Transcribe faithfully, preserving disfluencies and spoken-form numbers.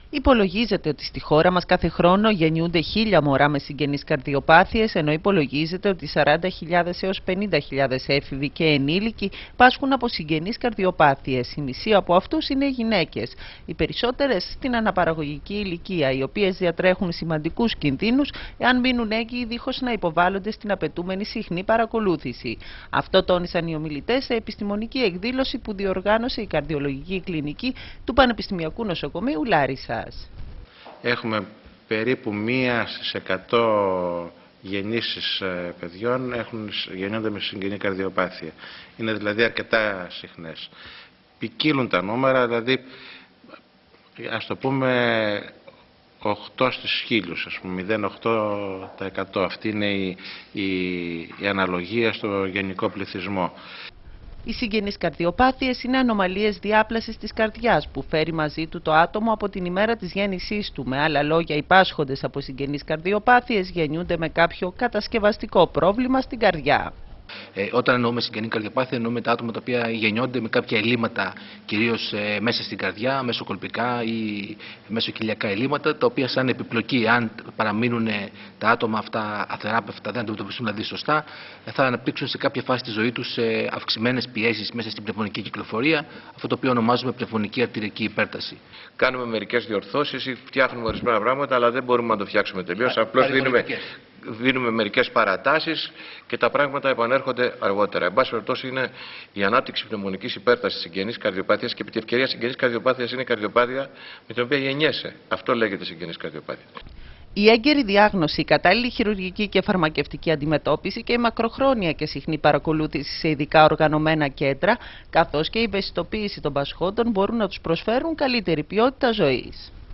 Υπολογίζεται ότι στη χώρα μας κάθε χρόνο γεννιούνται χίλια μωρά με συγγενείς καρδιοπάθειες, ενώ υπολογίζεται ότι σαράντα χιλιάδες έως πενήντα χιλιάδες έφηβοι και ενήλικοι πάσχουν από συγγενείς καρδιοπάθειες. Η μισή από αυτούς είναι γυναίκες. Οι περισσότερες στην αναπαραγωγική ηλικία, οι οποίες διατρέχουν σημαντικούς κινδύνους εάν μείνουν έγκυοι δίχως να υποβάλλονται στην απαιτούμενη συχνή παρακολούθηση. Αυτό τόνισαν οι ομιλητές σε επιστημονική εκδήλωση που διοργάνωσε η Καρδιολογική Κλινική του Πανεπιστημιακού Νοσοκομείου Λάρισσας. Έχουμε περίπου μία στις εκατό γεννήσεις παιδιών έχουν, γεννιόνται με συγγενή καρδιοπάθεια. Είναι δηλαδή αρκετά συχνές. Ποικίλουν τα νούμερα, δηλαδή ας το πούμε οκτώ στις χίλιους, ας πούμε μηδέν κόμμα οκτώ τοις εκατό. Αυτή είναι η, η, η αναλογία στο γενικό πληθυσμό. Οι συγγενείς καρδιοπάθειες είναι ανομαλίες διάπλασης της καρδιάς που φέρει μαζί του το άτομο από την ημέρα της γέννησής του. Με άλλα λόγια, οι πάσχοντες από συγγενείς καρδιοπάθειες γεννιούνται με κάποιο κατασκευαστικό πρόβλημα στην καρδιά. Ε, όταν εννοούμε συγγενή καρδιοπάθεια, εννοούμε τα άτομα τα οποία γεννιόνται με κάποια ελλείμματα, κυρίως ε, μέσα στην καρδιά, μεσοκολπικά ή μεσοκυλιακά ελλείμματα, τα οποία σαν επιπλοκή, αν παραμείνουν τα άτομα αυτά αθεράπευτα, δεν αντιμετωπιστούν δηλαδή σωστά, θα αναπτύξουν σε κάποια φάση της ζωής τους ε, αυξημένες πιέσεις μέσα στην πνευμονική κυκλοφορία, αυτό το οποίο ονομάζουμε πνευμονική αρτηριακή υπέρταση. Κάνουμε μερικές διορθώσεις ή φτιάχνουμε ορισμένα πράγματα, αλλά δεν μπορούμε να το φτιάξουμε τελείως. Απλώς δίνουμε. Δίνουμε μερικές παρατάσεις και τα πράγματα επανέρχονται αργότερα. Εν πάση περιπτώσει, είναι η ανάπτυξη πνευμονικής υπέρτασης συγγενής καρδιοπάθειας και επί τη ευκαιρία συγγενής καρδιοπάθειας είναι η καρδιοπάθεια με την οποία γεννιέσαι. Αυτό λέγεται συγγενής καρδιοπάθεια. Η έγκαιρη διάγνωση, η κατάλληλη χειρουργική και φαρμακευτική αντιμετώπιση και η μακροχρόνια και συχνή παρακολούθηση σε ειδικά οργανωμένα κέντρα, καθώς και η ευαισθητοποίηση των πασχόντων μπορούν να τους προσφέρουν καλύτερη ποιότητα ζωής.